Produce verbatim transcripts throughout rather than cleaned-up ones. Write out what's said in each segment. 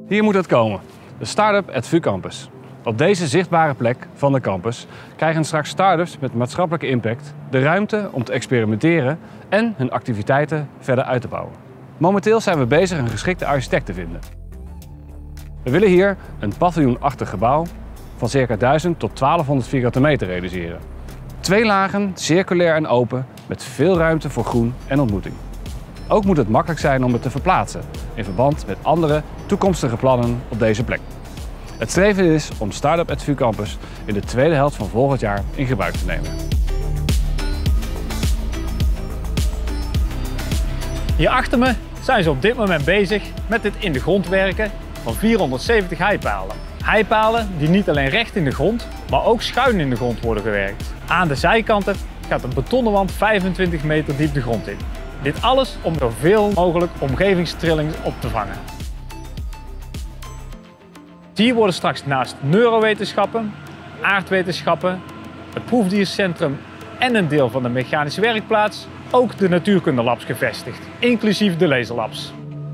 Hier moet het komen. De Start-up at VU Campus. Op deze zichtbare plek van de campus krijgen straks start-ups met maatschappelijke impact de ruimte om te experimenteren en hun activiteiten verder uit te bouwen. Momenteel zijn we bezig een geschikte architect te vinden. We willen hier een paviljoenachtig gebouw van circa duizend tot twaalfhonderd vierkante meter realiseren. Twee lagen, circulair en open, met veel ruimte voor groen en ontmoeting. Ook moet het makkelijk zijn om het te verplaatsen in verband met andere toekomstige plannen op deze plek. Het streven is om Start-up at VU Campus in de tweede helft van volgend jaar in gebruik te nemen. Hier achter me zijn ze op dit moment bezig met het in de grond werken van vierhonderdzeventig heipalen. Heipalen die niet alleen recht in de grond, maar ook schuin in de grond worden gewerkt. Aan de zijkanten gaat een betonnen wand vijfentwintig meter diep de grond in. Dit alles om zoveel mogelijk omgevingstrilling op te vangen. Hier worden straks naast neurowetenschappen, aardwetenschappen, het proefdiercentrum en een deel van de mechanische werkplaats ook de natuurkundelabs gevestigd, inclusief de laserlabs.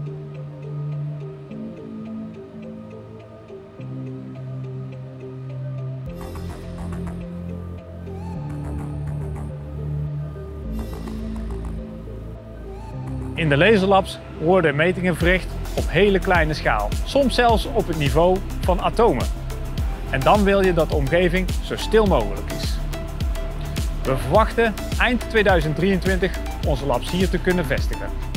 In de laserlabs worden metingen verricht op hele kleine schaal, soms zelfs op het niveau van atomen. En dan wil je dat de omgeving zo stil mogelijk is. We verwachten eind tweeduizend drieëntwintig onze labs hier te kunnen vestigen.